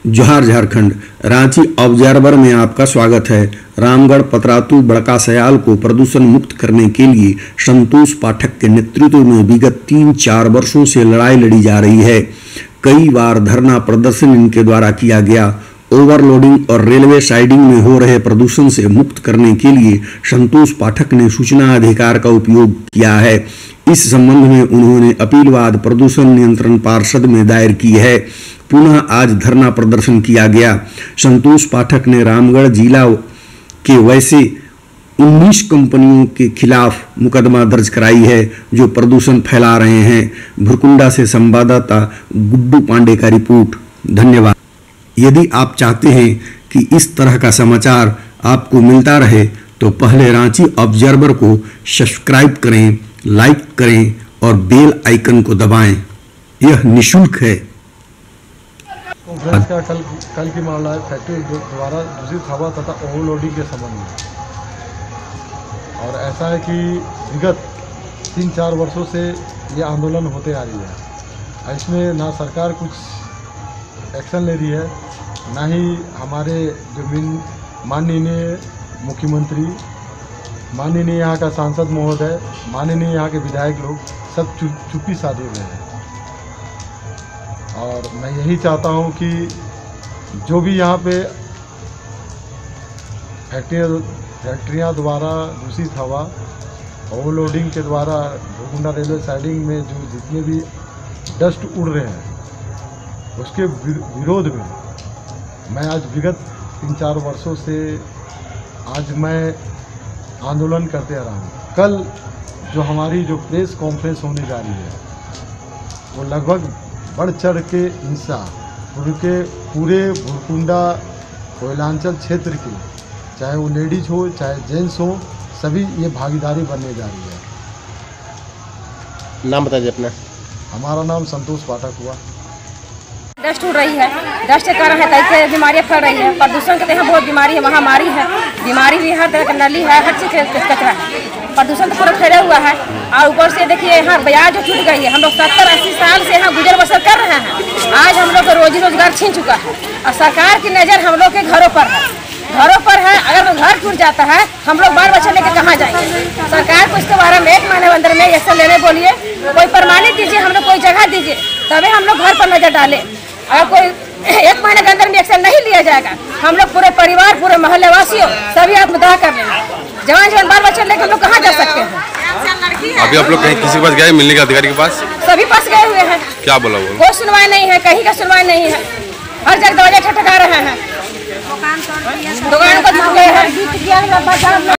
जोहार झारखंड। रांची ऑब्जर्वर में आपका स्वागत है। रामगढ़ पतरातू बड़का सयाल को प्रदूषण मुक्त करने के लिए संतोष पाठक के नेतृत्व में विगत 3-4 वर्षों से लड़ाई लड़ी जा रही है। कई बार धरना प्रदर्शन इनके द्वारा किया गया। ओवरलोडिंग और रेलवे साइडिंग में हो रहे प्रदूषण से मुक्त करने के लिए संतोष पाठक ने सूचना अधिकार का उपयोग किया है। इस संबंध में उन्होंने अपीलवाद प्रदूषण नियंत्रण पार्षद में दायर की है। पुनः आज धरना प्रदर्शन किया गया। संतोष पाठक ने रामगढ़ जिला के वैसे 19 कंपनियों के खिलाफ मुकदमा दर्ज कराई है जो प्रदूषण फैला रहे हैं। भुरकुंडा से संवाददाता गुड्डू पांडे का रिपोर्ट। धन्यवाद। यदि आप चाहते हैं कि इस तरह का समाचार आपको मिलता रहे तो पहले रांची ऑब्जर्वर को सब्सक्राइब करें, लाइक करें और बेल आइकन को दबाएं। यह निःशुल्क है। कांग्रेस का कल की मामला है फैक्ट्री द्वारा दूषित हवा तथा ओवरलोडिंग के संबंध में। और ऐसा है कि विगत 3-4 वर्षों से ये आंदोलन होते आ रही है। इसमें ना सरकार कुछ एक्शन ले रही है, ना ही हमारे जो माननीय मुख्यमंत्री, माननीय यहाँ का सांसद महोदय, माननीय यहाँ के विधायक लोग सब चुप्पी साधे हुए हैं। और मैं यही चाहता हूँ कि जो भी यहाँ पे फैक्ट्रियाँ द्वारा दूषित हवा, ओवरलोडिंग के द्वारा भुरकुंडा रेलवे साइडिंग में जो जितने भी डस्ट उड़ रहे हैं, उसके विरोध में मैं आज विगत 3-4 वर्षों से आज मैं आंदोलन करते आ रहा हूँ। कल जो हमारी जो प्रेस कॉन्फ्रेंस होने जा रही है वो लगभग बढ़ चढ़ के हिंसा उनके पूरे भुरकुंडा कोयलांचल क्षेत्र की, चाहे वो लेडीज हो चाहे जेंट्स हो, सभी ये भागीदारी बनने जा रही है। नाम बताइए अपना। हमारा नाम संतोष पाठक हुआ। डस्ट उड़ रही है, डस्ट के कारण है कई बीमारियाँ फैल रही है। प्रदूषण के यहाँ बहुत बीमारी है, महामारी है। बीमारी भी हर तरह का नली है, हर चीज़ कचरा है। प्रदूषण तो पूरा फैला हुआ है। और ऊपर से देखिए यहाँ ब्याज जो छूट गई है। हम लोग 70-80 साल से यहाँ गुजर बसर कर रहे हैं। आज हम लोग का रोजी रोजगार छीन चुका है और सरकार की नज़र हम लोग के घरों पर है। अगर घर टूट जाता है हम लोग बाल बच्चे लेके कहाँ जाएंगे? सरकार को इसके बारे में 1 महीने अंदर में एक्शन लेने बोलिए, कोई प्रमाणित दीजिए, हम लोग कोई जगह दीजिए, तभी हम लोग घर पर नजर डालें। अगर कोई 1 महीने के अंदर में एक्शन नहीं लिया जाएगा, हम लोग पूरे परिवार, पूरे मोहल्ले वासियों सभी आत्मदाह कर लेंगे। जवान बाल बच्चे लेकर हम लोग कहाँ जा सकते हैं? अभी आप लोग कहीं किसी के पास गए, मिलने के अधिकारी के पास? सभी पास गए हुए हैं। क्या बोला वो? कोई सुनवाई नहीं है, कहीं का सुनवाई नहीं है। हर जगह दरवाजे ठटका रहे हैं, दुकान को गए हैं।